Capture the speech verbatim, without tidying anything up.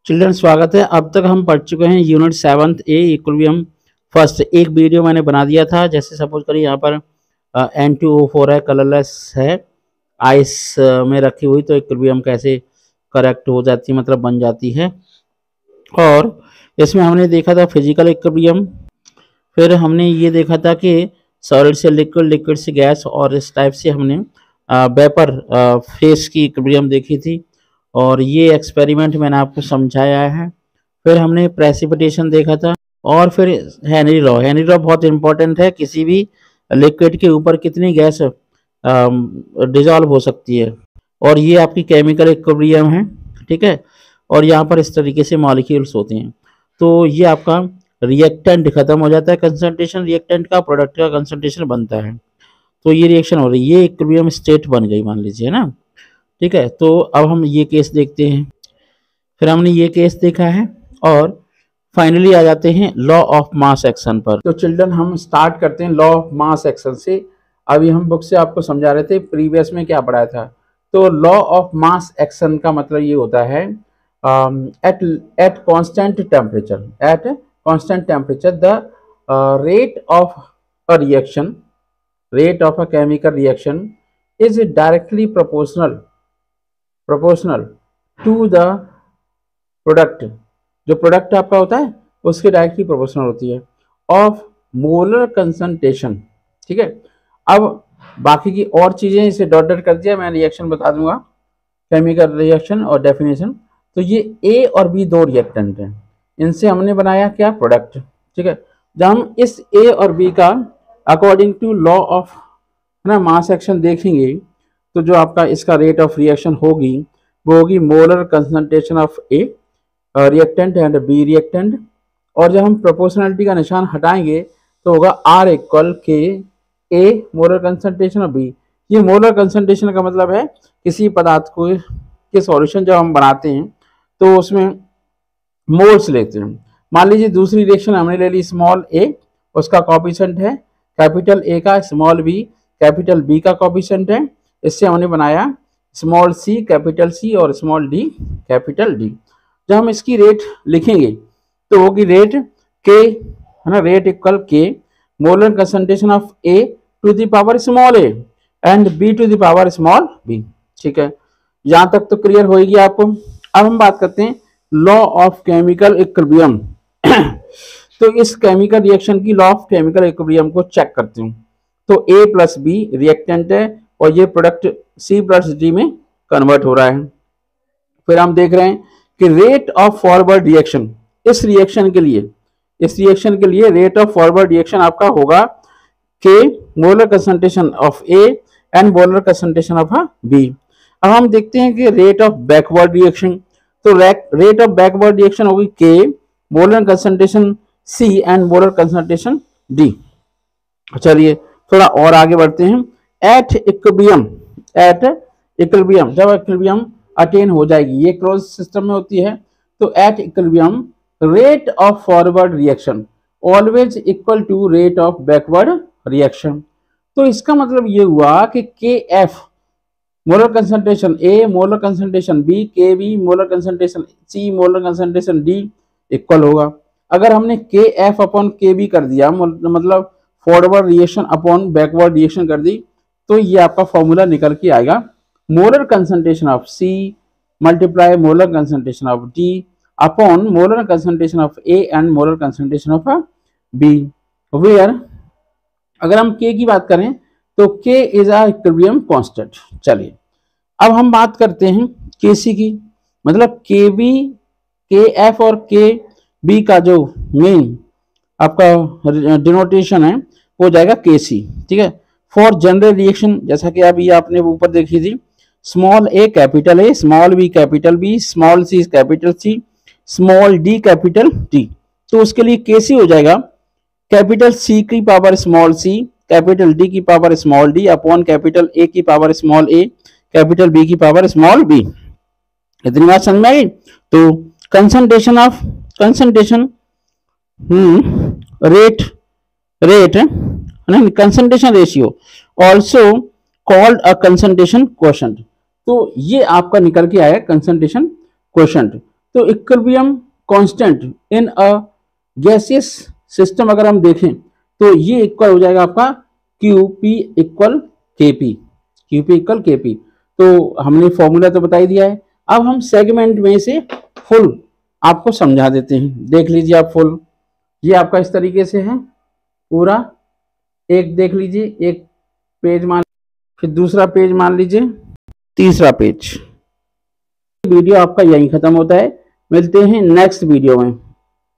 Children स्वागत है। अब तक हम पढ़ चुके हैं unit seventh A equilibrium first. एक वीडियो मैंने बना दिया था। जैसे सपोज करिए यहाँ पर एन टू ओ फोर है, कलरलेस है, आइस में रखी हुई, तो इक्विलिब्रियम कैसे करेक्ट हो जाती है, मतलब बन जाती है। और इसमें हमने देखा था फिजिकल इक्विलिब्रियम, फिर हमने ये देखा था कि सॉलिड से लिक्विड, लिक्विड से गैस, और इस टाइप से हमने वेपर फेस की इक्विलिब्रियम देखी थी, और ये एक्सपेरिमेंट मैंने आपको समझाया है। फिर हमने प्रेसिपिटेशन देखा था, और फिर हेनरी लॉ। हेनरी लॉ बहुत इंपॉर्टेंट है, किसी भी लिक्विड के ऊपर कितनी गैस डिजॉल्व हो सकती है, और ये आपकी केमिकल इक्विलिब्रियम है, ठीक है। और यहाँ पर इस तरीके से मॉलिक्यूल्स होते हैं। तो ये आपका रिएक्टेंट खत्म हो जाता है कंसंट्रेशन रिएक्टेंट का, प्रोडक्ट का कंसंट्रेशन बनता है, तो ये रिएक्शन हो रही है, ये इक्विलिब्रियम स्टेट बन गई मान लीजिए ना, ठीक है। तो अब हम ये केस देखते हैं, फिर हमने ये केस देखा है, और फाइनली आ जाते हैं लॉ ऑफ मास एक्शन पर। तो चिल्ड्रन हम स्टार्ट करते हैं लॉ ऑफ मास एक्शन से। अभी हम बुक से आपको समझा रहे थे, प्रीवियस में क्या पढ़ाया था। तो लॉ ऑफ मास एक्शन का मतलब ये होता है at at constant temperature at constant temperature the rate of a reaction rate of a chemical reaction is directly proportional proportional to the product, जो प्रोडक्ट आपका होता है उसके डायरेक्टली प्रोपोर्शनल होती है, ऑफ मोलर कंसंट्रेशन, ठीक है। अब बाकी की और चीजें इसे डॉट डॉट कर दिया, मैं रिएक्शन बता दूंगा, केमिकल रिएक्शन और डेफिनेशन। तो ये ए और बी दो रिएक्टेंट हैं, इनसे हमने बनाया क्या, प्रोडक्ट, ठीक है। जब हम इस ए और बी का अकॉर्डिंग टू लॉ ऑफ ना मास एक्शन देखेंगे, तो जो आपका इसका रेट ऑफ रिएक्शन होगी वो होगी molar concentration of A reactant and B reactant. और जब हम प्रोपोर्शनलिटी का निशान हटाएंगे तो होगा R equal K A molar concentration of B. ये मोलर कंसंट्रेशन का मतलब है किसी पदार्थ को के सॉल्यूशन जब हम बनाते हैं तो उसमें मोल्स लेते हैं। मान लीजिए दूसरी रिएक्शन हमने ले ली स्मॉल ए, उसका कॉफिशिएंट है कैपिटल ए का, स्मॉल बी कैपिटल बी का कॉफिशिएंट है, इससे हमने बनाया स्मॉल सी कैपिटल सी और स्मॉल डी कैपिटल डी। जब हम इसकी रेट लिखेंगे तो होगी रेट के, है ना, rate equal K molar concentration of A to the power small A and B to the power small B, ठीक है। यहां तक तो क्लियर होगी आपको। अब हम बात करते हैं लॉ ऑफ केमिकल इक्विलिब्रियम। तो इस केमिकल रिएक्शन की लॉ ऑफ केमिकल इक्विलिब्रियम को चेक करते हैं। तो A प्लस बी रिएक्टेंट है और ये प्रोडक्ट C प्लस डी में कन्वर्ट हो रहा है। फिर हम देख रहे हैं कि रेट ऑफ फॉरवर्ड रिएक्शन, इस रिएक्शन के लिए इस रिएक्शन के लिए रेट ऑफ फॉरवर्ड रिएक्शन आपका होगा K molar concentration of A and molar concentration of B। अब हम देखते हैं कि रेट ऑफ बैकवर्ड रिएक्शन, तो रेट ऑफ बैकवर्ड रिएक्शन होगी K molar concentration C and molar concentration D। चलिए थोड़ा और आगे बढ़ते हैं। एट इक्विलिब्रियम एट इक्विलिब्रियम जब इक्विलिब्रियम अटेन हो जाएगी, ये क्लोज सिस्टम में होती है, तो at equilibrium rate of forward reaction always equal to rate of backward reaction. तो इसका मतलब ये हुआ कि K F molar concentration A molar concentration B, K B molar concentration C molar concentration D equal होगा। अगर हमने के एफ अपॉन के बी कर दिया, मतलब forward reaction upon backward reaction कर दी, तो ये आपका फॉर्मूला निकल के आएगा molar concentration of C multiply molar concentration of D upon molar concentration of A and molar concentration of B, where अगर हम के की बात करें तो के इज अ इक्विलिब्रियम कांस्टेंट। चलिए अब हम बात करते हैं के सी की, मतलब के बी के एफ और के बी का जो मेन आपका डिनोटेशन है वो जाएगा के सी, ठीक है। फॉर जनरल रिएक्शन, जैसा कि अभी आपने ऊपर देखी थी, small A capital A, small B capital B, small C capital C, small D capital D, तो उसके लिए के सी हो जाएगा कैपिटल सी की power small C capital D की power small D upon capital A की power small A capital B की पावर स्मॉल बी। इतनी बात समझ में आई। तो concentration of concentration hmm rate rate concentration ratio also called a concentration quotient. तो ये आपका निकल के आया कंसंट्रेशन क्वोशंट। तो equilibrium constant in a gaseous system अगर हम देखें तो ये इक्वल हो जाएगा आपका Q P equal K P, Q P equal K P. तो हमने फॉर्मूला तो बता ही दिया है। अब हम सेगमेंट में से फुल आपको समझा देते हैं। देख लीजिए आप फुल, ये आपका इस तरीके से है पूरा। एक देख लीजिए, एक पेज मान, फिर दूसरा पेज मान लीजिए, तीसरा पेज। वीडियो आपका यहीं खत्म होता है। मिलते हैं नेक्स्ट वीडियो में।